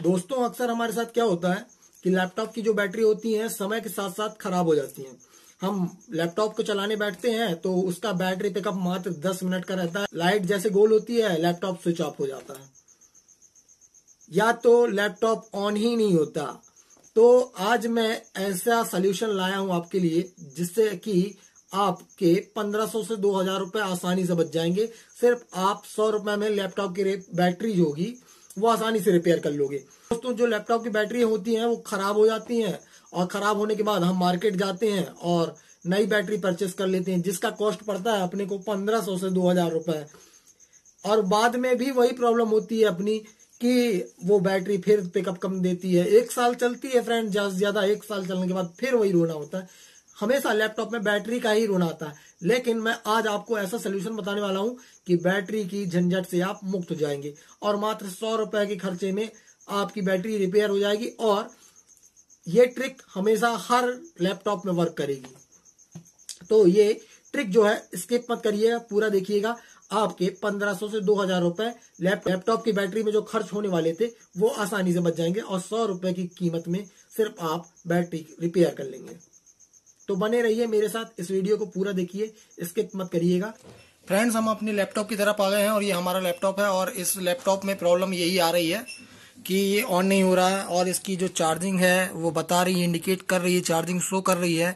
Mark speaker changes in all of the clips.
Speaker 1: दोस्तों अक्सर हमारे साथ क्या होता है कि लैपटॉप की जो बैटरी होती है समय के साथ साथ खराब हो जाती है। हम लैपटॉप को चलाने बैठते हैं तो उसका बैटरी पिकअप मात्र 10 मिनट का रहता है। लाइट जैसे गोल होती है, लैपटॉप स्विच ऑफ हो जाता है या तो लैपटॉप ऑन ही नहीं होता। तो आज मैं ऐसा सोल्यूशन लाया हूं आपके लिए जिससे कि आपके 1500 से 2000 रुपए आसानी से बच जाएंगे। सिर्फ आप 100 रुपए में लैपटॉप की बैटरी जो होगी वो आसानी से रिपेयर कर लोगे। दोस्तों जो लैपटॉप की बैटरी होती हैं वो खराब हो जाती हैं और खराब होने के बाद हम मार्केट जाते हैं और नई बैटरी परचेस कर लेते हैं जिसका कॉस्ट पड़ता है अपने को 1500 से 2000 रुपए। और बाद में भी वही प्रॉब्लम होती है अपनी कि वो बैटरी फिर पिकअप कम देती है। 1 साल चलती है फ्रेंड, ज्यादा से ज्यादा 1 साल चलने के बाद फिर वही रोना होता है। हमेशा लैपटॉप में बैटरी का ही रोना आता है। लेकिन मैं आज आपको ऐसा सोल्यूशन बताने वाला हूं कि बैटरी की झंझट से आप मुक्त हो जाएंगे और मात्र 100 रुपए के खर्चे में आपकी बैटरी रिपेयर हो जाएगी। और ये ट्रिक हमेशा हर लैपटॉप में वर्क करेगी। तो ये ट्रिक जो है स्किप मत करिएगा, पूरा देखिएगा। आपके 1500 से 2000 रुपए लैपटॉप की बैटरी में जो खर्च होने वाले थे वो आसानी से बच जाएंगे और 100 रुपए की कीमत में सिर्फ आप बैटरी रिपेयर कर लेंगे। तो बने रहिए मेरे साथ, इस वीडियो को पूरा देखिए, स्किप मत करिएगा। फ्रेंड्स हम अपने लैपटॉप की तरफ आ गए हैं और ये हमारा लैपटॉप है और इस लैपटॉप में प्रॉब्लम यही आ रही है कि ये ऑन नहीं हो रहा है और इसकी जो चार्जिंग है वो बता रही है, इंडिकेट कर रही है, चार्जिंग शो कर रही है,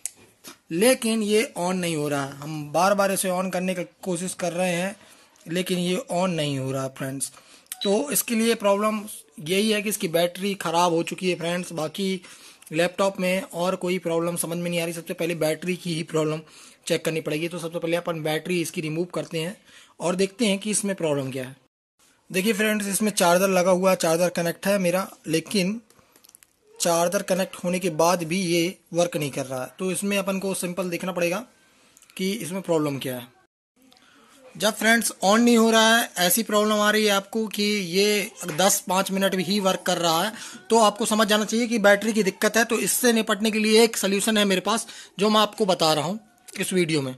Speaker 1: लेकिन ये ऑन नहीं हो रहा है। हम बार बार इसे ऑन करने की कोशिश कर रहे हैं लेकिन ये ऑन नहीं हो रहा है फ्रेंड्स। तो इसके लिए प्रॉब्लम यही है कि इसकी बैटरी खराब हो चुकी है फ्रेंड्स। बाकी लैपटॉप में और कोई प्रॉब्लम समझ में नहीं आ रही। सबसे पहले बैटरी की ही प्रॉब्लम चेक करनी पड़ेगी। तो सबसे पहले अपन बैटरी इसकी रिमूव करते हैं और देखते हैं कि इसमें प्रॉब्लम क्या है। देखिए फ्रेंड्स इसमें चार्जर लगा हुआ है, चार्जर कनेक्ट है मेरा, लेकिन चार्जर कनेक्ट होने के बाद भी ये वर्क नहीं कर रहा है। तो इसमें अपन को सिंपल देखना पड़ेगा कि इसमें प्रॉब्लम क्या है। जब फ्रेंड्स ऑन नहीं हो रहा है, ऐसी प्रॉब्लम आ रही है आपको कि ये 10-5 मिनट भी ही वर्क कर रहा है, तो आपको समझ जाना चाहिए कि बैटरी की दिक्कत है। तो इससे निपटने के लिए एक सोल्यूशन है मेरे पास जो मैं आपको बता रहा हूँ इस वीडियो में।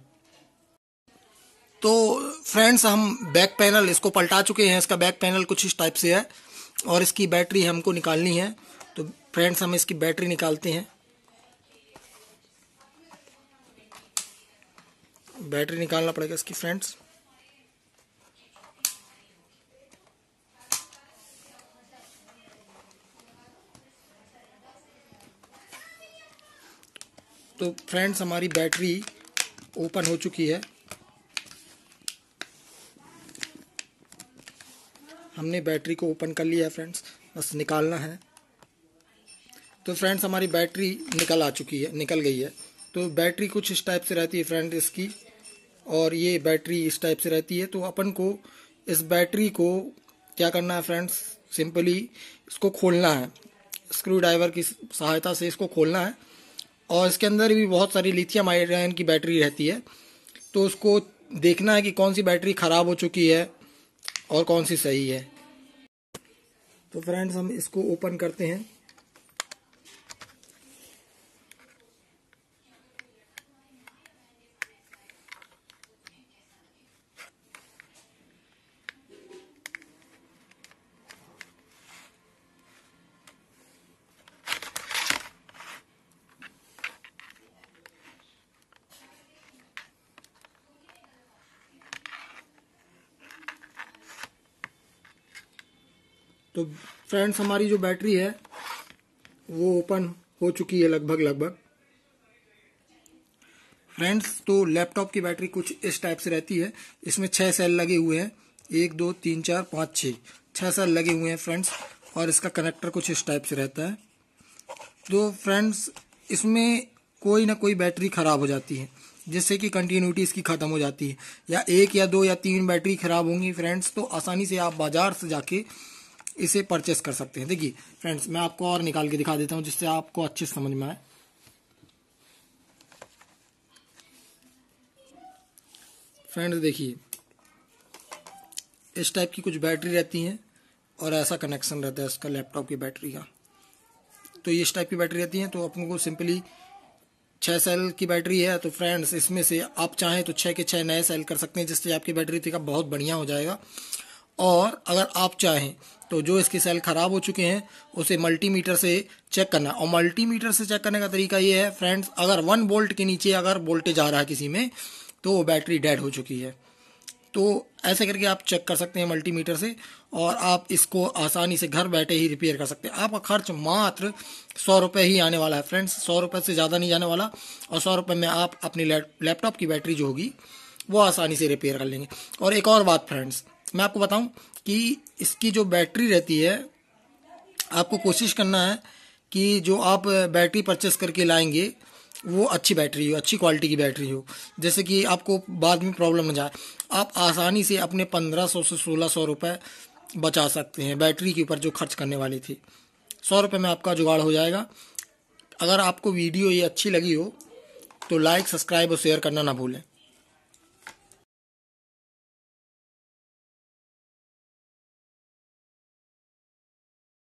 Speaker 1: तो फ्रेंड्स हम बैक पैनल इसको पलटा चुके हैं। इसका बैक पैनल कुछ इस टाइप से है और इसकी बैटरी हमको निकालनी है। तो फ्रेंड्स हम इसकी बैटरी निकालते हैं। बैटरी निकालना पड़ेगा इसकी फ्रेंड्स। तो फ्रेंड्स हमारी बैटरी ओपन हो चुकी है। हमने बैटरी को ओपन कर लिया है फ्रेंड्स, बस निकालना है। तो फ्रेंड्स हमारी बैटरी निकल गई है। तो बैटरी कुछ इस टाइप से रहती है फ्रेंड इसकी, और ये बैटरी इस टाइप से रहती है। तो अपन को इस बैटरी को क्या करना है फ्रेंड्स, सिंपली इसको खोलना है। स्क्रू ड्राइवर की सहायता से इसको खोलना है और इसके अंदर भी बहुत सारी लिथियम आयन की बैटरी रहती है। तो उसको देखना है कि कौन सी बैटरी खराब हो चुकी है और कौन सी सही है। तो फ्रेंड्स हम इसको ओपन करते हैं। तो फ्रेंड्स हमारी जो बैटरी है वो ओपन हो चुकी है लगभग। फ्रेंड्स तो लैपटॉप की बैटरी कुछ इस टाइप से रहती है। इसमें 6 सेल लगे हुए हैं, 1 2 3 4 5 6 सेल लगे हुए हैं फ्रेंड्स। और इसका कनेक्टर कुछ इस टाइप से रहता है। तो फ्रेंड्स इसमें कोई ना कोई बैटरी खराब हो जाती है जिससे कि कंटिन्यूटी इसकी ख़त्म हो जाती है, या 1 या 2 या 3 बैटरी खराब होंगी फ्रेंड्स। तो आसानी से आप बाजार से जाके इसे परचेस कर सकते हैं। देखिए फ्रेंड्स मैं आपको और निकाल के दिखा देता हूं जिससे आपको अच्छे से समझ में आए। फ्रेंड्स देखिए इस टाइप की कुछ बैटरी रहती हैं और ऐसा कनेक्शन रहता है इसका लैपटॉप की बैटरी का। तो ये इस टाइप की बैटरी रहती है। तो अपन को सिंपली 6 सेल की बैटरी है। तो फ्रेंड्स इसमें से आप चाहें तो 6 के 6 नए सेल कर सकते हैं जिससे आपकी बैटरी पिकअप बहुत बढ़िया हो जाएगा। और अगर आप चाहें तो जो इसके सेल खराब हो चुके हैं उसे मल्टीमीटर से चेक करना। और मल्टीमीटर से चेक करने का तरीका ये है फ्रेंड्स, अगर 1 वोल्ट के नीचे अगर वोल्टेज आ रहा है किसी में तो वो बैटरी डेड हो चुकी है। तो ऐसे करके आप चेक कर सकते हैं मल्टीमीटर से, और आप इसको आसानी से घर बैठे ही रिपेयर कर सकते हैं। आपका खर्च मात्र 100 रुपये ही आने वाला है फ्रेंड्स, 100 रुपये से ज़्यादा नहीं जाने वाला। और 100 रुपये में आप अपनी लैपटॉप की बैटरी जो होगी वो आसानी से रिपेयर कर लेंगे। और एक और बात फ्रेंड्स, मैं आपको बताऊं कि इसकी जो बैटरी रहती है, आपको कोशिश करना है कि जो आप बैटरी परचेस करके लाएंगे वो अच्छी बैटरी हो, अच्छी क्वालिटी की बैटरी हो, जैसे कि आपको बाद में प्रॉब्लम न जाए। आप आसानी से अपने 1500 से 1600 रुपये बचा सकते हैं बैटरी के ऊपर जो खर्च करने वाली थी। 100 रुपये में आपका जुगाड़ हो जाएगा। अगर आपको वीडियो ये अच्छी लगी हो तो लाइक, सब्सक्राइब और शेयर करना ना भूलें।